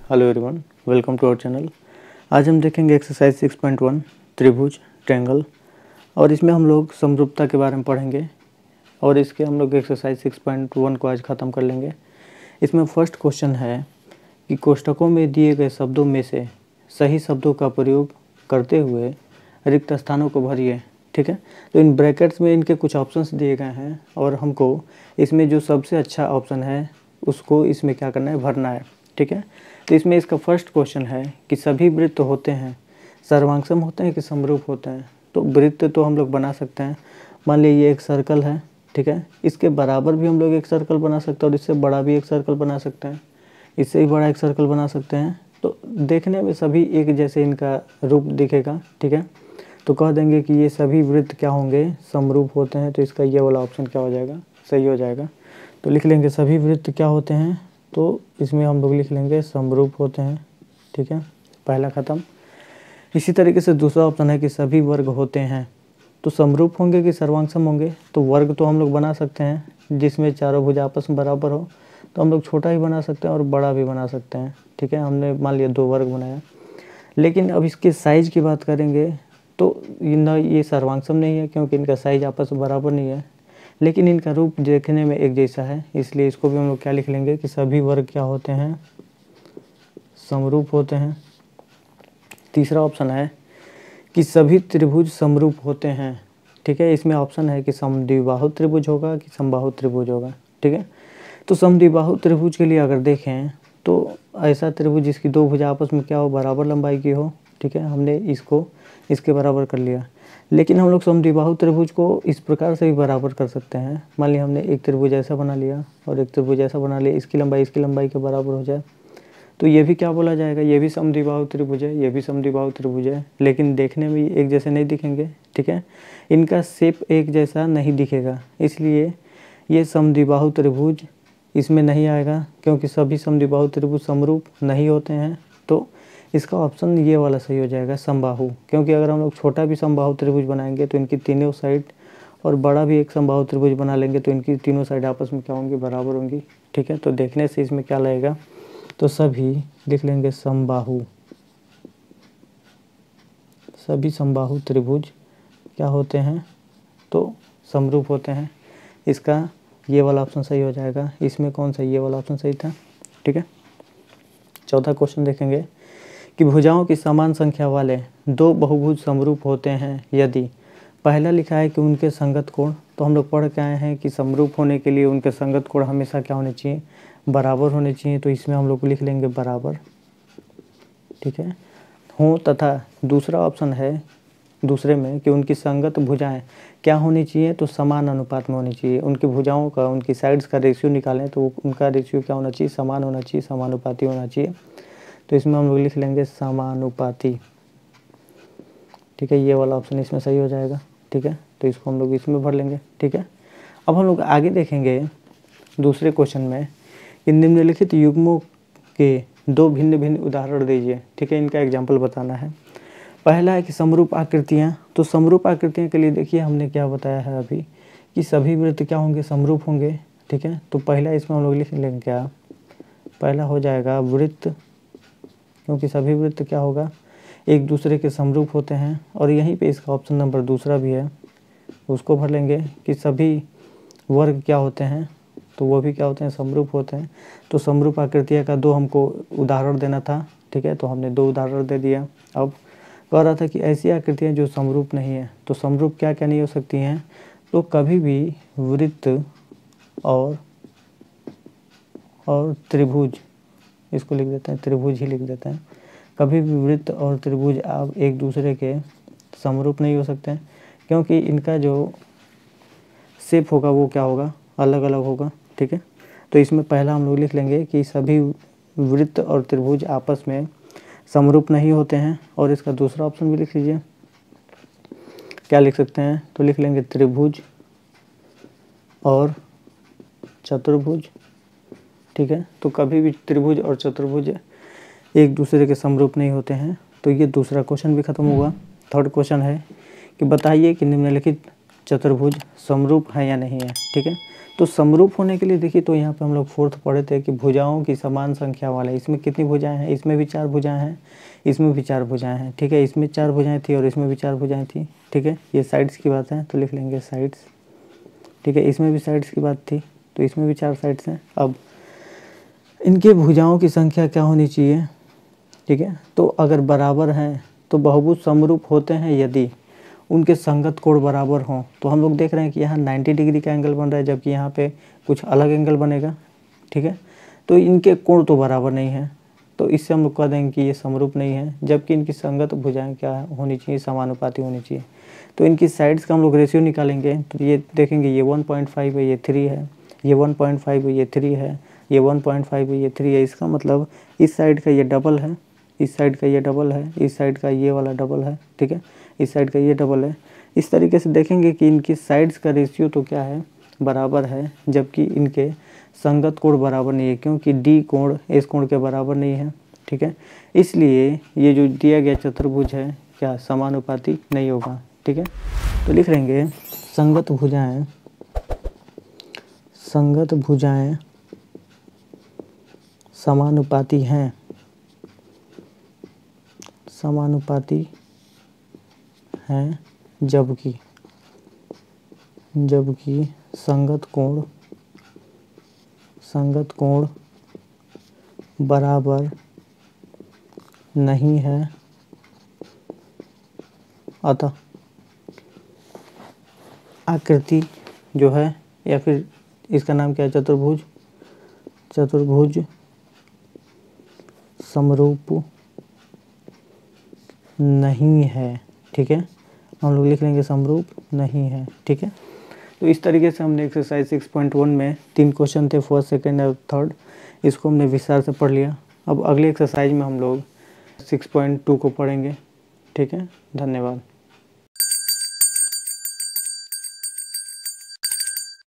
Hello everyone, welcome to our channel. आज हम देखेंगे एक्सरसाइज 6.1 त्रिभुज ट्रायंगल और इसमें हम लोग समरूपता के बारे में पढ़ेंगे और इसके हम लोग एक्सरसाइज 6.1 को आज ख़त्म कर लेंगे। इसमें फर्स्ट क्वेश्चन है कि कोष्ठकों में दिए गए शब्दों में से सही शब्दों का प्रयोग करते हुए रिक्त स्थानों को भरिए। ठीक है, तो इन ब्रैकेट्स में इनके कुछ ऑप्शंस दिए गए हैं और हमको इसमें जो सबसे अच्छा ऑप्शन है उसको इसमें क्या करना है, भरना है। ठीक है, तो इसमें इसका फर्स्ट क्वेश्चन है कि सभी वृत्त होते हैं सर्वांगसम होते हैं कि समरूप होते हैं। तो वृत्त तो हम लोग बना सकते हैं। मान लीजिए ये एक सर्कल है, ठीक है, इसके बराबर भी हम लोग एक सर्कल बना सकते हैं और इससे बड़ा भी एक सर्कल बना सकते हैं, इससे ही बड़ा एक सर्कल बना सकते हैं। तो देखने में सभी एक जैसे इनका रूप दिखेगा। ठीक है, तो कह देंगे कि ये सभी वृत्त क्या होंगे, समरूप होते हैं। तो इसका ये वाला ऑप्शन क्या हो जाएगा, सही हो जाएगा। तो लिख लेंगे सभी वृत्त क्या होते हैं, तो इसमें हम लोग लिख लेंगे समरूप होते हैं। ठीक है, पहला ख़त्म। इसी तरीके से दूसरा ऑप्शन है कि सभी वर्ग होते हैं। तो समरूप होंगे कि सर्वांगसम होंगे, तो वर्ग तो हम लोग बना सकते हैं जिसमें चारों भुजा आपस में बराबर हो। तो हम लोग छोटा ही बना सकते हैं और बड़ा भी बना सकते हैं। ठीक है, हमने मान लिया 2 वर्ग बनाया, लेकिन अब इसके साइज़ की बात करेंगे तो ये सर्वांगसम नहीं है क्योंकि इनका साइज आपस में बराबर नहीं है, लेकिन इनका रूप देखने में एक जैसा है, इसलिए इसको भी हम लोग क्या लिख लेंगे कि सभी वर्ग क्या होते हैं, समरूप होते हैं। तीसरा ऑप्शन है कि सभी त्रिभुज समरूप होते हैं। ठीक है, इसमें ऑप्शन है कि समद्विबाहु त्रिभुज होगा कि समबाहु त्रिभुज होगा। ठीक है, तो समद्विबाहु त्रिभुज के लिए अगर देखें तो ऐसा त्रिभुज जिसकी 2 भुजा आपस में क्या हो, बराबर लंबाई की हो। ठीक है, हमने इसको इसके बराबर कर लिया, लेकिन हम लोग समद्विबाहु त्रिभुज को इस प्रकार से भी बराबर कर सकते हैं। मान लिया हमने एक त्रिभुज ऐसा बना लिया और एक त्रिभुज ऐसा बना लिया, इसकी लंबाई के बराबर हो जाए, तो ये भी क्या बोला जाएगा, ये भी समद्विबाहु त्रिभुज है, ये भी समद्विबाहु त्रिभुज है, लेकिन देखने में एक जैसे नहीं दिखेंगे। ठीक है, इनका शेप एक जैसा नहीं दिखेगा, इसलिए ये समद्विबाहु त्रिभुज इसमें नहीं आएगा क्योंकि सभी समद्विबाहु त्रिभुज समरूप नहीं होते हैं। तो इसका ऑप्शन ये वाला सही हो जाएगा, समबाहु। क्योंकि अगर हम लोग छोटा भी समबाहु त्रिभुज बनाएंगे तो इनकी तीनों साइड, और बड़ा भी एक समबाहु त्रिभुज बना लेंगे तो इनकी तीनों साइड आपस में क्या होंगी, बराबर होंगी। ठीक है, तो देखने से इसमें क्या लगेगा, तो सभी लिख लेंगे समबाहु। सभी समबाहु त्रिभुज क्या होते हैं, तो समरूप होते हैं। इसका ये वाला ऑप्शन सही हो जाएगा। इसमें कौन सा, ये वाला ऑप्शन सही था। ठीक है, चौथा क्वेश्चन देखेंगे कि भुजाओं की समान संख्या वाले 2 बहुभुज समरूप होते हैं यदि पहला लिखा है कि उनके संगत कोण, तो हम लोग पढ़ के आए हैं कि समरूप होने के लिए उनके संगत कोण हमेशा क्या होने चाहिए, बराबर होने चाहिए। तो इसमें हम लोग लिख लेंगे बराबर। ठीक है, हो तथा दूसरा ऑप्शन है दूसरे में कि उनकी संगत भुजाएं क्या होनी चाहिए, तो समान अनुपात में होनी चाहिए। उनकी भुजाओं का, उनकी साइड्स का रेशियो निकालें तो उनका रेशियो क्या होना चाहिए, समान होना चाहिए, समानुपाती होना चाहिए। तो इसमें हम लोग लिख लेंगे समानुपाती। ठीक है, ये वाला ऑप्शन इसमें सही हो जाएगा। ठीक है, तो इसको हम लोग इसमें भर लेंगे। ठीक है, अब हम लोग आगे देखेंगे दूसरे क्वेश्चन में कि निम्नलिखित युग्मों के 2 भिन्न भिन्न उदाहरण दीजिए। ठीक है, इनका एग्जाम्पल बताना है। पहला है कि समरूप आकृतियाँ। तो समरूप आकृतियों के लिए देखिए हमने क्या बताया है अभी कि सभी वृत्त क्या होंगे, समरूप होंगे। ठीक है, तो पहला इसमें हम लोग लिख लेंगे क्या, पहला हो जाएगा वृत्त, क्योंकि सभी वृत्त क्या होगा, एक दूसरे के समरूप होते हैं। और यहीं पे इसका ऑप्शन नंबर दूसरा भी है, उसको भर लेंगे कि सभी वर्ग क्या होते हैं, तो वो भी क्या होते हैं, समरूप होते हैं। तो समरूप आकृतियाँ का 2 हमको उदाहरण देना था। ठीक है, तो हमने 2 उदाहरण दे दिया। अब कह रहा था कि ऐसी आकृतियाँ जो समरूप नहीं है, तो समरूप क्या क्या नहीं हो सकती हैं, तो कभी भी वृत्त और त्रिभुज, इसको लिख देते हैं, त्रिभुज ही लिख देते हैं। कभी भी वृत्त और त्रिभुज आप एक दूसरे के समरूप नहीं हो सकते हैं, क्योंकि इनका जो शेप होगा वो क्या होगा, अलग अलग होगा। ठीक है, तो इसमें पहला हम लोग लिख लेंगे कि सभी वृत्त और त्रिभुज आपस में समरूप नहीं होते हैं। और इसका दूसरा ऑप्शन भी लिख लीजिए, क्या लिख सकते हैं, तो लिख लेंगे त्रिभुज और चतुर्भुज। ठीक है, तो कभी भी त्रिभुज और चतुर्भुज एक दूसरे के समरूप नहीं होते हैं। तो ये दूसरा क्वेश्चन भी खत्म हुआ। थर्ड क्वेश्चन है कि बताइए कि निम्नलिखित चतुर्भुज समरूप है या नहीं है। ठीक है, तो समरूप होने के लिए देखिए, तो यहाँ पे हम लोग फोर्थ पढ़े थे कि भुजाओं की समान संख्या वाला। इसमें कितनी भुजाएं हैं? इसमें भी 4 भुजाएं हैं, इसमें भी 4 भुजाएं हैं, ठीक है। इसमें 4 भुजाएं थी और इसमें भी 4 भुजाएं थी, ठीक है। ये साइड्स की बात है तो लिख लेंगे साइड्स, ठीक है। इसमें भी साइड्स की बात थी तो इसमें भी 4 साइड्स हैं। अब इनके भुजाओं की संख्या क्या होनी चाहिए, ठीक है। तो अगर बराबर हैं तो बहुभुज समरूप होते हैं यदि उनके संगत कोण बराबर हों। तो हम लोग देख रहे हैं कि यहाँ 90 डिग्री का एंगल बन रहा है, जबकि यहाँ पे कुछ अलग एंगल बनेगा, ठीक है। तो इनके कोण तो बराबर नहीं है, तो इससे हम लोग कह देंगे कि ये समरूप नहीं है। जबकि इनकी संगत भुजाएं क्या होनी चाहिए? समानुपाती होनी चाहिए। तो इनकी साइड्स का हम लोग रेशियो निकालेंगे तो ये देखेंगे, ये 1.5 है, ये 3 है, ये 1.5 है, ये 3 है, ये 1.5 है, ये 3 है। इसका मतलब इस साइड का ये डबल है, इस साइड का ये डबल है, इस साइड का ये वाला डबल है, ठीक है। इस साइड का ये डबल है। इस तरीके से देखेंगे कि इनकी साइड्स का रेशियो तो क्या है? बराबर है, जबकि इनके संगत कोण बराबर नहीं है, क्योंकि डी कोण इस कोण के बराबर नहीं है, ठीक है। इसलिए ये जो दिया गया चतुर्भुज है क्या समानुपाती नहीं होगा, ठीक है। तो लिख लेंगे संगत भुजाएं समानुपाती हैं, जबकि संगत कोण बराबर नहीं है। अतः आकृति जो है, या फिर इसका नाम क्या है? चतुर्भुज समरूप नहीं है, ठीक है। हम लोग लिख लेंगे समरूप नहीं है, ठीक है। तो इस तरीके से हमने एक्सरसाइज 6.1 में 3 क्वेश्चन थे, फर्स्ट, सेकंड और थर्ड, इसको हमने विस्तार से पढ़ लिया। अब अगले एक्सरसाइज में हम लोग 6.2 को पढ़ेंगे, ठीक है। धन्यवाद।